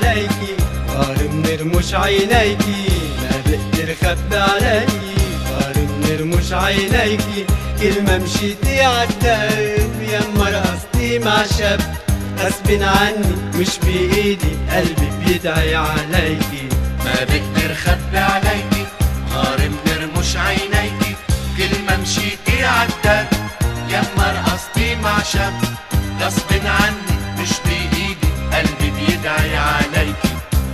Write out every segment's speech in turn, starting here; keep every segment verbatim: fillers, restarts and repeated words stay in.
عليكي، غار منرمش عينيكي، ما بقدر خبي عليكي، غار منرمش عينيكي. كل ما مشيتي عالدرب يما رقصتي مع شاب، غصب عني مش بإيدي قلبي بيدعي عليكي. ما بقدر خبي عليكي، غار منرمش عينيكي. كل ما مشيتي عالدرب يما رقصتي مع شاب، غصب عني مش بإيدي قلبي بيدعي عليكي.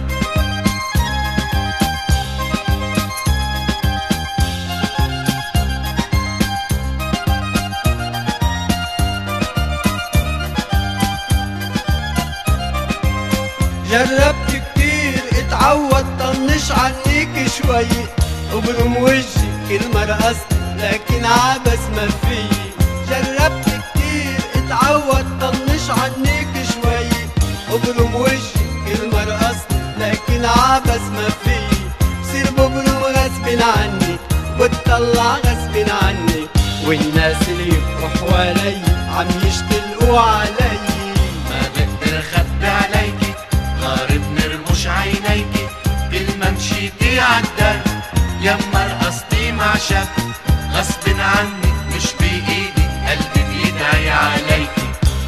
جربت كتير اتعود طنش عنيك شوي، ابرم وجهي كل ما رقصت لكن عبس ما في. جربت كتير اتعود طنش عنيك شوي، ابرم وجهي كل ما رقصت لكن عبس ما في. بصير ببرم غصب عني بتطلع غصب عني، والناس اللي يبقوا حوالي عم يشتلقوا علي. ما بقدر خبي عليكي، غار بنرمش عينيكي. كل ما مشيتي عالدرب يما رقصتي مع شاب، غصب عني مش بإيدي قلبي بيدعي عليكي.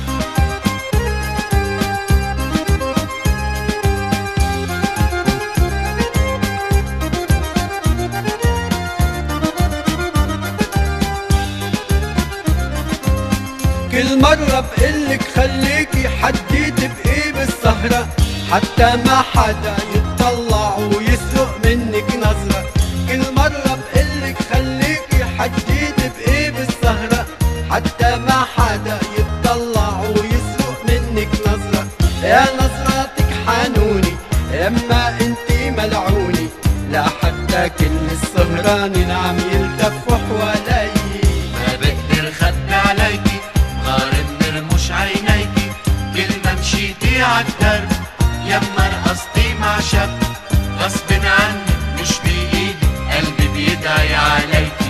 كل مرة بقلك خليكي حديت بقيه بالسهرة، حتى ما حدا يتطلع ويسرق منك نظرة. كل مرة بقلك خليكي حديت بقيه بالسهرة، حتى ما حدا يتطلع ويسرق منك نظرة. يا نظراتك حنوني اما انتي ملعوني، لا حتى كل السهرانين عم يلتفوا حوالي. ما بقدر خبي عليكي، غار بنرمش عينيكي. كل ما مشيتي عالدرب يما رقصتي مع شاب، غصب عني مش بإيدي قلبي بيدعي عليكي.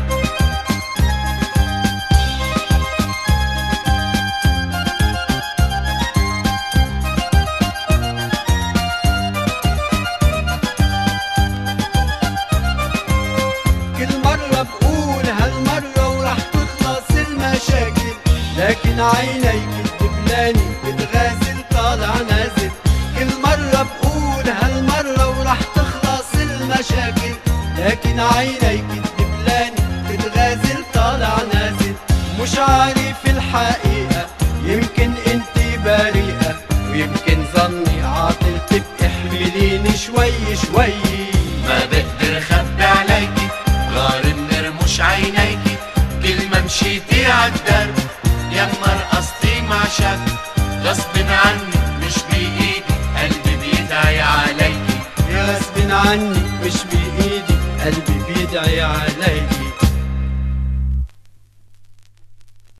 كل مرة بقول هالمرة ورح تخلص المشاكل، لكن عينيك الدبلاني بتغازل طالع نازل. كل مرة بقول هالمرة ورح تخلص المشاكل، لكن عينيك الدبلاني بتغازل طالع نازل. مش عارف الحقيقة يمكن انتي بريئة، ويمكن ظني عاطل تبقي احمليني شوي شوي. ما بقدر خبي عليكي، غار بنرمش عينيكي. كل ما مشيتي عالدرب يما رقصتي مع شاب، غصب عني مش بإيدي قلبي بيدعي عليكي. غصب عني مش بإيدي قلبي بيدعي عليكي.